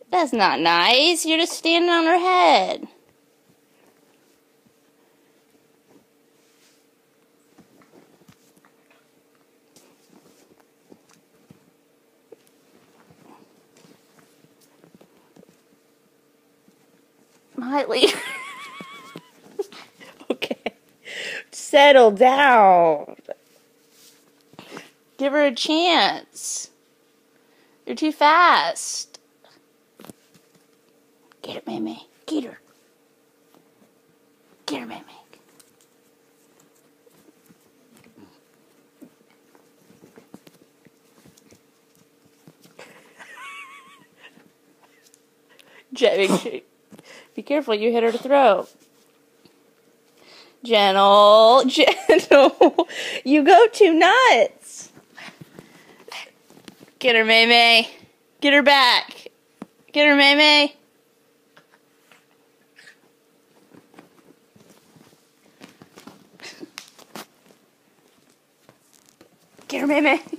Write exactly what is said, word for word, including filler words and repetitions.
That's not nice. You're just standing on her head. Miley. Okay. Settle down. Give her a chance. You're too fast. Get her, Mamie. Get her. Get her, Mamie. Jen, be careful, you hit her throat. Gentle, gentle. You go too nuts. Get her, Mamie. Get her back. Get her, Mamie. Get her, Mamie.